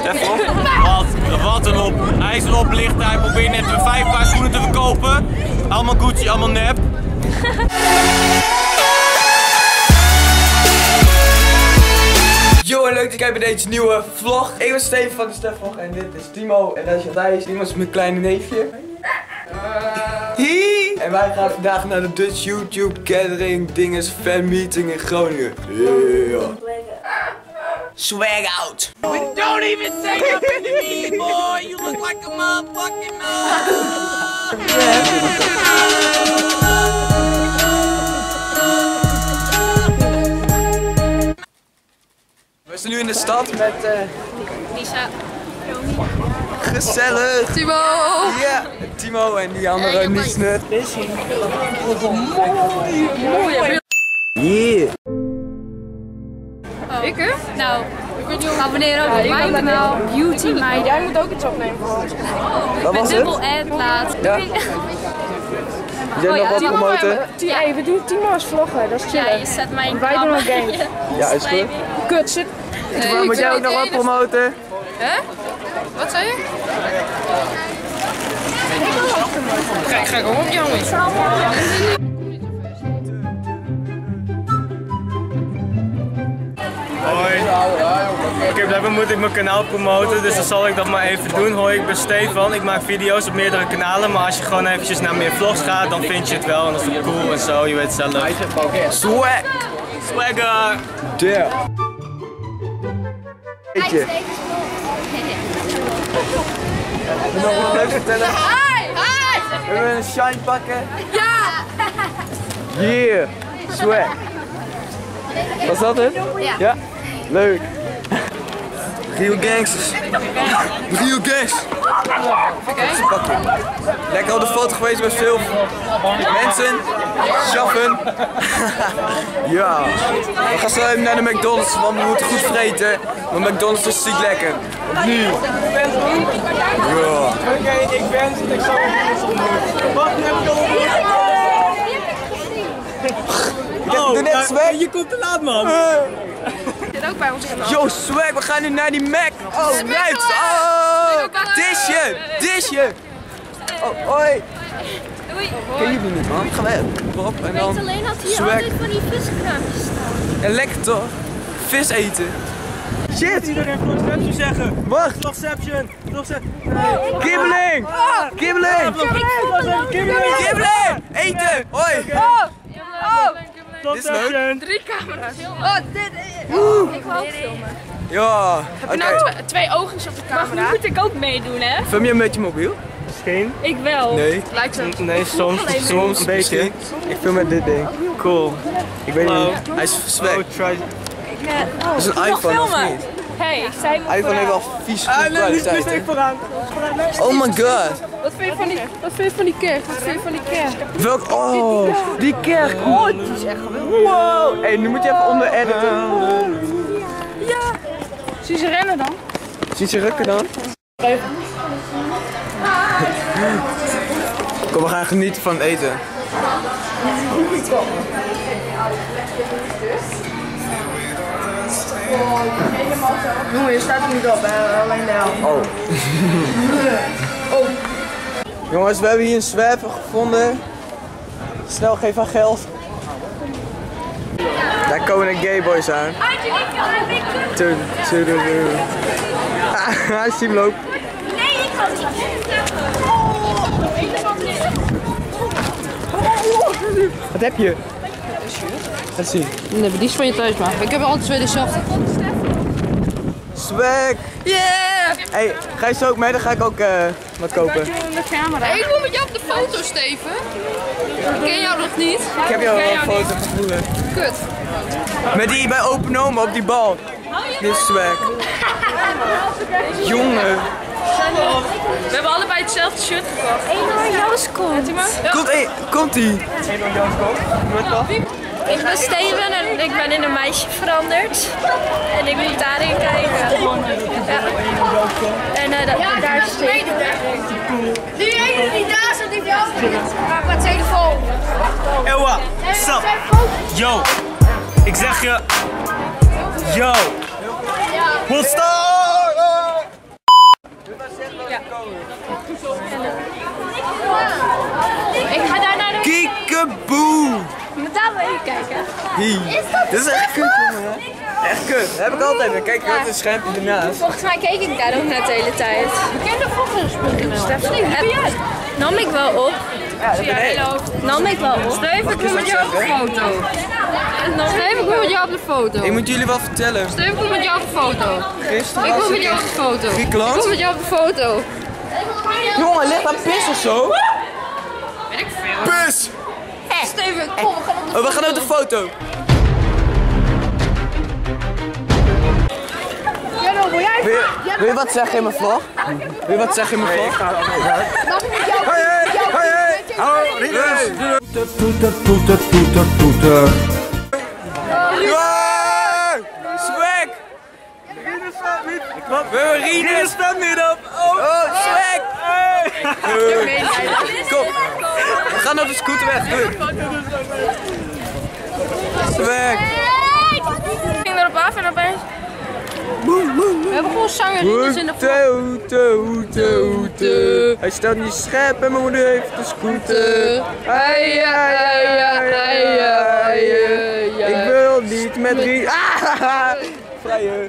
Stefan? Wat een op. Hij is een oplichter. Hij probeert net 5 paar schoenen te verkopen. Allemaal Gucci, allemaal nep. Yo, en leuk dat je kijkt bij deze nieuwe vlog. Ik ben Steven van de Stefan en dit is Timo en dat is Matthijs. Timo is mijn kleine neefje. En wij gaan vandaag naar de Dutch YouTube Gathering Dinges Fan Meeting in Groningen. Yeah. Swag out! Don't even say nothing to me, boy! You look like a motherfucking We zijn nu in de stad met Lisa. gezellig! Timo! Ja, Timo en die andere niet nut. Mooi! Yeah! Ik hè? Nou, abonneer ook op mijn kanaal Beauty Meiden. Jij moet ook iets opnemen voor ons. Wat was Met het? dubbel ad laat. Ja. Jij nog wat promoten? Hey, we doen Timo's vloggen, dat is Ja, chillen. je zet mijn Wij doen ook games. Ja, is goed. Kut, zit. Moet jij ook nog wat promoten? Hè? Wat zei je? Ga gewoon op, jongens. Hoi. Oké, blijkbaar moet ik mijn kanaal promoten, dus dan zal ik dat maar even doen. Hoi, ik ben Stefan. Ik maak video's op meerdere kanalen, maar als je gewoon eventjes naar meer vlogs gaat, dan vind je het wel en dat is het cool en zo, je weet het zelf. Swag! Swagger! Yeah! Weet je? Nog wat leuk vertellen? We willen een shine pakken? Ja! Yeah! Swag! Was dat het? Ja. Leuk. Real gangsters. Real gangsters. Lekker op de foto geweest met veel mensen. Schaffen. Ja. We gaan zo even naar de McDonald's, want we moeten goed vreten. Want McDonald's is ziek lekker. Nu. Ja. Oké, ik ben het. Ik zal doe net swag. Je komt te laat, man. Zit ook bij ons kanaal. Yo, swag, we gaan nu naar die Mac. Oh, right. Oh, disje. Oh, hoi. Doei. Ken jullie niet, man? Ga weg. Bob, en dan Alleen had hier swag. altijd van die viskraampjes staan. En lekker toch? Vis eten. Shit. Iedereen Flowception zeggen! Wacht. Flowception! Kibbeling. Kibbeling. Kibbeling. Eten. Hoi. Dit is leuk. 3 camera's. Oh, dit is. Ik wil ook filmen. Ja. Heb je nou twee oogjes op de camera? Moet ik ook meedoen, hè? Film je met je mobiel? Misschien? Ik wel. Nee. Lijkt zo. Nee, soms. Soms een beetje. Ik film met dit ding. Cool. Ik weet niet. Hij is swag. Try. Dat is een iPhone of niet? Hey, ik zei me iPhone heeft wel vies kwaliteit. hè? vooraan. Oh my god. Wat vind je van die kerk? Welk? Oh, die kerk. Oh, die is echt geweldig. Wow. Hey, nu moet je even onder editen. Zie ze rennen dan? Zie je rukken dan? Kom, we gaan genieten van het eten. Jongen, je staat er niet op, hè? Alleen de helft. Oh. Oh. Jongens, we hebben hier een zwerver gevonden. Snel, geef haar geld. Daar komen de gayboys aan. Hij ziet hem lopen. Nee, ik ga niet. Wat heb je? Laat zien. Nee, die is van je thuis, maar ik heb altijd weer dezelfde. Swag! Yeah! Hey, ga je zo ook mee? Dan ga ik ook wat kopen. Hey, ik wil met jou op de foto, Steven. Ik ken jou nog niet. Ik heb jou wel een foto gevoelen. Kut. Met die bij Open Oma op die bal. Dit is swag. Jongen. We hebben allebei hetzelfde shirt gekocht. Joost komt. Komt-ie. Ik ben Steven en ik ben in een meisje veranderd. En ik moet daarin kijken. Ja. En daar is Steven. Die ene die daar staat, die jou. Maar wat telefoon. Ewa, sup? Yo, ik zeg je. Yo. We'll start. Ik ga daar naar de... Kiekeboe! Moet daar maar even kijken. Dit is echt kut, jongen. Echt kut. Dat heb ik altijd. Maar kijk, wat een schermpje ernaast. Volgens mij keek ik daar ook net de hele tijd. Nam ik wel op. Ja, dat ben ik. Nam ik wel op. Steven, ik wil met jou op de foto. Steven, ik wil met jou op de foto. Ik moet jullie wel vertellen. Steven, ik wil met jou op de foto. Gisteren Ik was wil met ik jou op in de foto. Ik Griekenland. wil met jou op de foto. Jongen, ligt aan pis of zo? Weet ik veel. Pis! Steven, kom, we gaan op de Oh, we gaan op de foto. Wil je wat zeggen in mijn vlog? Wil je wat zeggen in mijn vlog? Toeter. Swag! Rinus staat niet op! Oh, swag! Kom! We gaan op de scooter weg, doe het! Swag! Ik ging erop af en opeens... We hebben gewoon zangers in de vlog. Hij staat niet scherp en mijn moeder heeft de scooter. Ik wil niet met Rie. Vrije.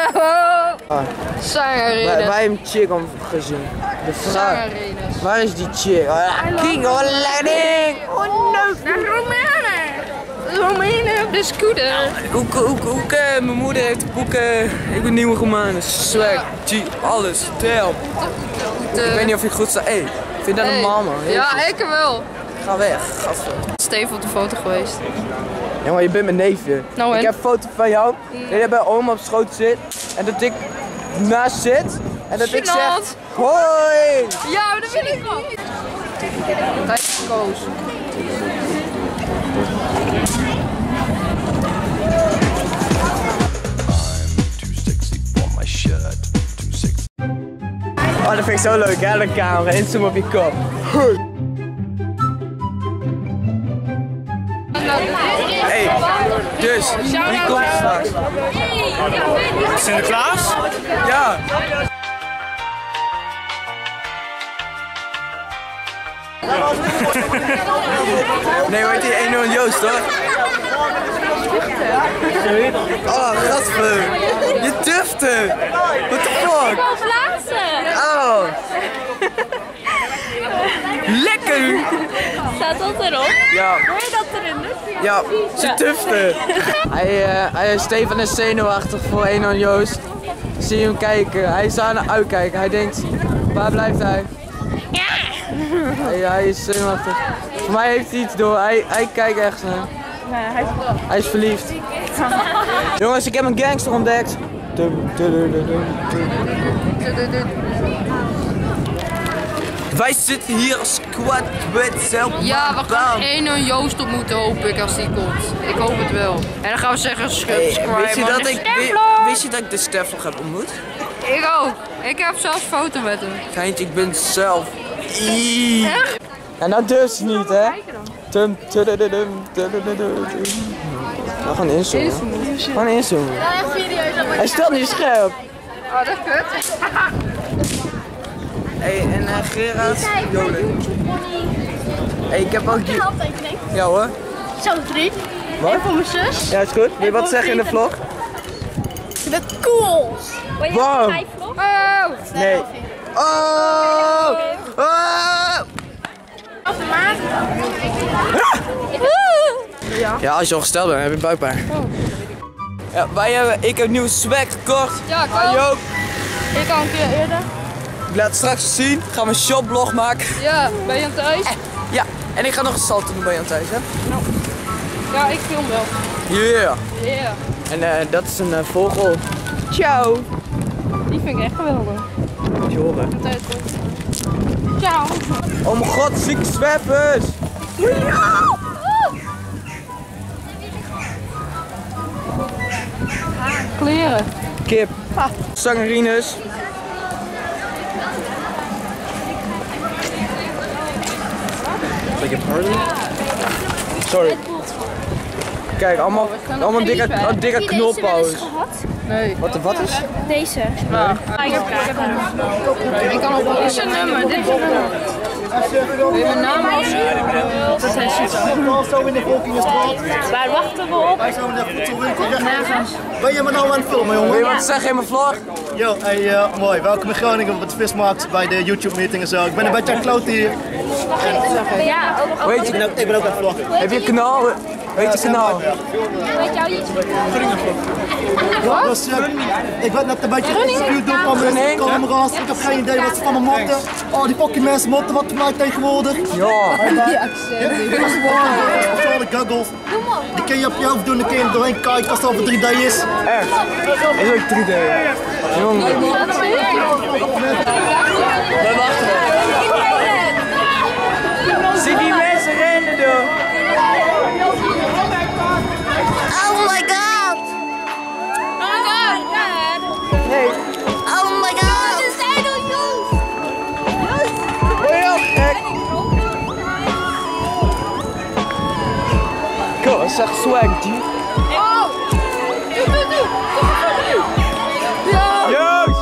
Zangerenes. Wij hebben chick om gezien. De vrouw. Zangerenes. Waar is die chick? King of Leiding! Oh no! Romeinen op de scooter. Ook, mijn moeder heeft boeken. Ik ben nieuwe Romanus. Swag, G, alles. Tel. Ik weet niet of je goed staat. Hey, vind dat een mama? Ja, ik wel. Ga weg, gasten. Steven op de foto geweest. Ja, maar je bent mijn neefje. Nou, en? Ik heb een foto van jou. Dat je bij oma op schoot zit. En dat ik naast zit. En dat ik zeg, Gênant. hoi! Ja, maar dat vind ik wel. Tijd voor Koos. Oh, dat vind ik zo leuk, hè, de camera. Inzoom op je kop. Hey, dus, wie komt er straks? Sinterklaas? Ja. Nee, hoe heet die 1-0 Joost, toch? Oh, gadver. Je dufte. What the fuck? Oh. Lekker. Staat dat erop? Ja. Hoor je dat erin? Ja, ze tufte. Stefan is zenuwachtig voor 1-0 Joost. Zie je hem kijken. Hij is aan het uitkijken. Hij denkt, waar blijft hij? Ja. Hij is zenuwachtig. Voor mij heeft hij iets door. Hij kijkt echt naar. Nee, Hij is verliefd. Jongens, ik heb een gangster ontdekt. Wij zitten hier als squad with zelf. Ja, we gaan 1 Joost ontmoeten, hoop ik, als die komt. Ik hoop het wel. En dan gaan we zeggen subscribe. Wist je dat ik de Stefan heb ontmoet? Ik ook. Ik heb zelfs een foto met hem. Geintje, ik ben zelf. En dat dus niet, hè? We gaan inzoomen. Gewoon inzoomen. Hij stelt niet scherp. Oh, dat is kut. Hey, en Gerard, Jolen. Hey, ik heb ook die... Ja hoor. Zo, 3. Wat? Voor mijn zus. Ja, is goed. Wil je wat zeggen in de vlog? De cool. Wow. Oh! Nee. Oh! Oh! Ja, als je al gesteld bent, heb je buikpijn. Ja, ik heb nieuwe swag gekocht. Ja, ik Jij ook. ook. Ik al een keer eerder. Ik laat het straks zien. Gaan we een shopblog maken. Ja, ben je aan thuis? Ja, en ik ga nog een salto doen bij Jan thuis, hè? Ja, ik film wel. Yeah. Yeah. En dat is een vogel. Ciao. Die vind ik echt geweldig. Moet je horen. Ciao. Oh mijn god, zieke zwervers. Kleren. Kip. Zangerines. Sorry. Kijk, allemaal dikke knophouders. Nee. Wat is? Deze. Ja. Ik kan ook wel. Dit is een nummer. Dit is een nummer. Wil je mijn naam afzien? Dat is Zo in de Volkingenstraat. Waar wachten we op? Wij zijn even zo winkel nergens. Ben je me nou aan het filmen, jongen? Wil je wat zeggen in mijn vlog? Yo, hey, mooi. Welkom in Groningen op het Vismarkt bij de YouTube-meeting en zo. Ik ben een beetje aan het kloten hier. Ja, ook. Weet je, Ik ben ook aan het vloggen. heb je een kanaal? Weet je kanaal? Weet jou iets? Dus, ik werd net een beetje geïnterviewd door van de camera's. Ik heb geen idee wat ze van me motten. Oh, die fucking mensen motten wat voor mij tegenwoordig. Ja. Dit is gewoon de goggles. Die kun je op je hoofd doen, dan kun je er doorheen kijken als het over 3D is. Echt? Is ook 3D. Jongen. We wachten. Zie die mensen rennen door. Oh my god! Oh my god! Nee. Oh my god! Het is Idol Youth! Heel gek. Kom, zeg swag, G. Oh! Doe! Ja! Joost!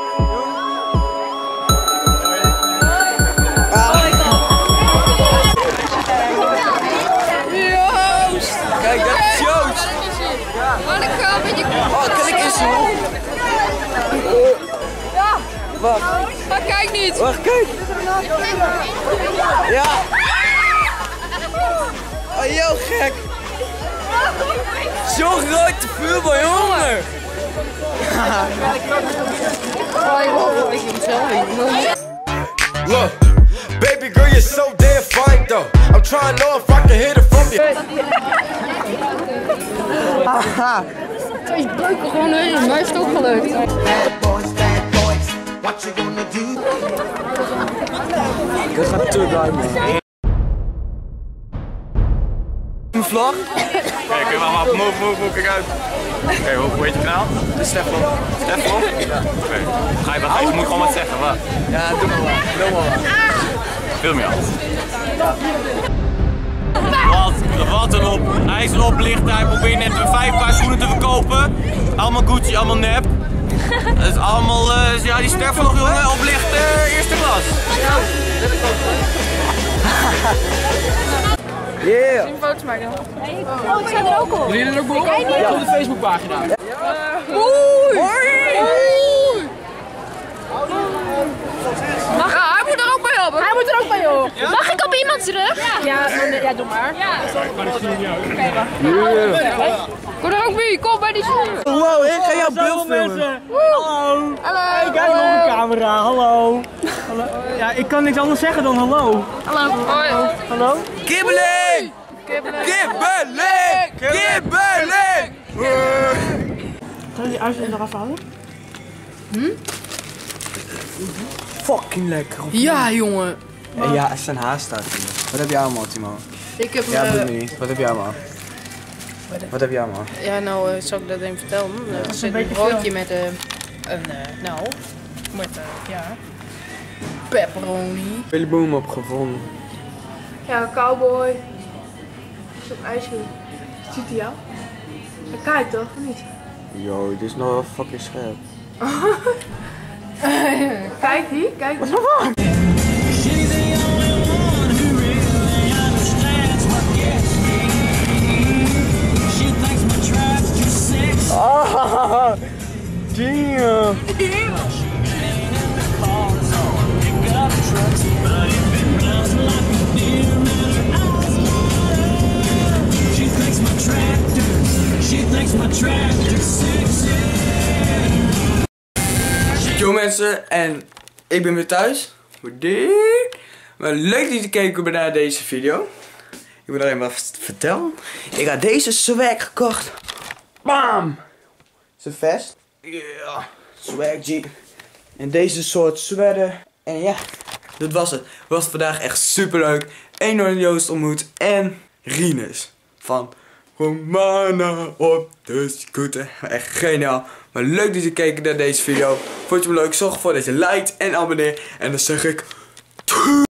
Joost! Kijk, dat is Joost. Maar ik ga met je Oh, kan ik eens zien? Ja! Wacht, Maar kijk niet! wacht, kijk. Ja. Oh, heel gek. Zo'n grote vuurbal, jongen. Oh, ik moet zelf niet. Look, baby girl, you're so damn fine though. I'm trying to know if I can hit it from you. Haha. Twee breuken gewoon erin, mij is het ook gelukt. Dat gaat te ruim, man. Een vlog? Kijk, move, kijk uit. Oké, hoe heet je kanaal? De Stefan. Stefan? Ja. Oké. Ga je wat zeggen? Moet gewoon wat zeggen, wat? Ja, doe maar wat. Doe maar wat. Film je al. Wat een op. Hij is een oplichter, hij probeert net 5 paar schoenen te verkopen. Allemaal Gucci, allemaal nep. Het is allemaal, ja die Stefan nog jongen, oplichter, eerste klas. Yeah. Foto's maken. Oh, ik sta er ook op. Wil je er ook op? Ja, op de Facebookpagina. Oei! Ja, hij moet er ook bij helpen. Hij moet er ook bij, joh. Mag ik op iemand terug? Ja, doe maar. Kom er ook bij, kom bij die schoenen. Wow, ik ga jouw beeld filmen. Hallo. Hallo. Kijk op de camera, hallo. Ja, ik kan niks anders zeggen dan hallo. Hallo. Hoi. Hallo? Kibbeling! Kibbeling! Kibbeling! Zal je die uitzending eraf halen? Fucking lekker. Ja, jongen. Ja, er zijn haast uit. Wat heb jij allemaal, Timo? Ik heb Ja, doe me niet. Wat heb jij allemaal? Wat heb jij allemaal? ja, nou zal ik dat even vertellen. Er zit een broodje met pepperoni. Billy Boom opgevonden. Ja, cowboy. Is op ijsje. Ziet hij jou? Hij kijkt toch, of niet? Yo, dit is nou wel fucking scherp. Kijk die, kijk die. Ah, damn. Yo mensen, en ik ben weer thuis. Voor dit. Maar leuk dat je gekeken hebben naar deze video. Ik moet alleen maar vertellen. Ik had deze swag gekocht. Bam! Is het vest? Yeah. Swag G. En deze soort sweater. En ja, dat was het. Was vandaag echt super leuk. Enorm Joost ontmoet. En Rinus. Van Romana op de scooter. Echt geniaal. Maar leuk dat je gekeken naar deze video. Vond je me leuk? Zorg ervoor dat je liked en abonneert. En dan zeg ik...